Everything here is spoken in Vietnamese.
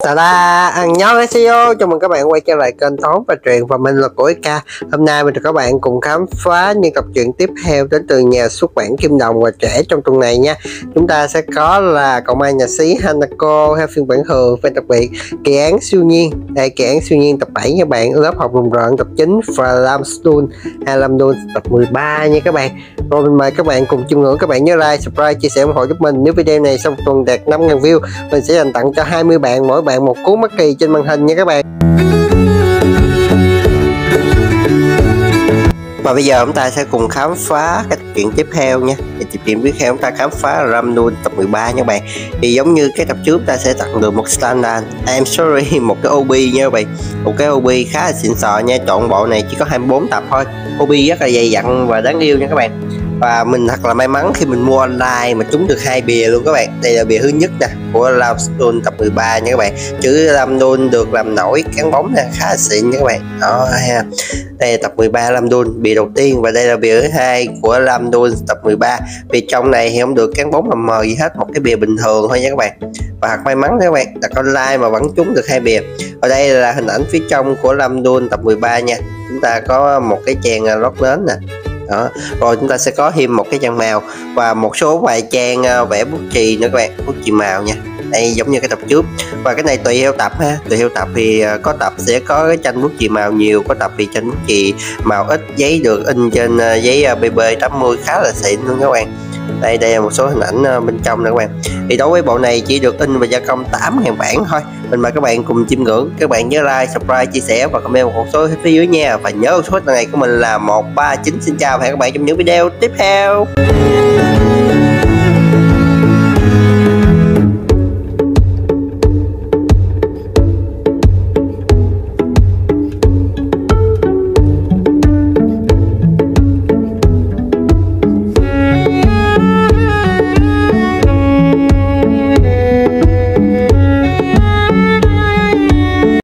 Ta-da! Annyeonghaseyo! Chào mừng các bạn quay trở lại kênh Toán và Truyện và mình là Của Ca. Hôm nay mình và các bạn cùng khám phá những tập truyện tiếp theo đến từ nhà xuất bản Kim Đồng và Trẻ trong tuần này nha. Chúng ta sẽ có là Cậu Ma Nhà Xí Hanako theo phiên bản thường, và đặc biệt Kỳ án siêu nhiên. Đây, Kỳ án siêu nhiên tập 7 nha bạn, lớp học rùng rợn tập 9 và Lamstone tập 13 nha các bạn. Rồi mình mời các bạn cùng chiêm ngưỡng. Các bạn nhớ like, subscribe, chia sẻ ủng hộ giúp mình. Nếu video này sau một tuần đạt 5.000 view, mình sẽ dành tặng cho 20 bạn, mỗi bạn một cuốn bất kỳ trên màn hình nha các bạn. Và bây giờ chúng ta sẽ cùng khám phá cái tập truyện tiếp theo nha. Tập truyện tiếp theo chúng ta khám phá Ramdun tập 13 nha các bạn. Thì giống như cái tập trước chúng ta sẽ tặng được một standard, I'm sorry, một cái OB nha các bạn. Một cái OB khá là xịn sò nha. Chọn bộ này chỉ có 24 tập thôi. OB rất là dày dặn và đáng yêu nha các bạn. Và mình thật là may mắn khi mình mua online mà trúng được 2 bìa luôn các bạn. Đây là bìa thứ nhất nè, của Lamstone tập 13 nha các bạn. Chữ Lamstone được làm nổi cán bóng nè, khá là xịn nha các bạn. Đó ha. Đây là tập 13 Lamstone, bìa đầu tiên, và đây là bìa thứ hai của Lamstone tập 13. Bìa trong này thì không được cán bóng mờ mờ gì hết, một cái bìa bình thường thôi nha các bạn. Và thật may mắn các bạn, đặt online mà vẫn trúng được 2 bìa. Ở đây là hình ảnh phía trong của Lamstone tập 13 nha. Chúng ta có một cái trang lót nến nè. Đó. Rồi chúng ta sẽ có thêm một cái trang màu và một số vài trang vẽ bút chì nữa các bạn, bút chì màu nha. Đây giống như cái tập trước, và cái này tùy theo tập ha, tùy theo tập thì có tập sẽ có cái tranh bút chì màu nhiều, có tập thì tranh bút chì màu ít, giấy được in trên giấy BB80 khá là xịn luôn các bạn. Đây là một số hình ảnh bên trong nè các bạn. Thì đối với bộ này chỉ được in và gia công 8.000 bản thôi. Mình mời các bạn cùng chiêm ngưỡng. Các bạn nhớ like, subscribe, chia sẻ và comment một số phía dưới nha. Và nhớ số này của mình là 139. Xin chào và hẹn các bạn trong những video tiếp theo.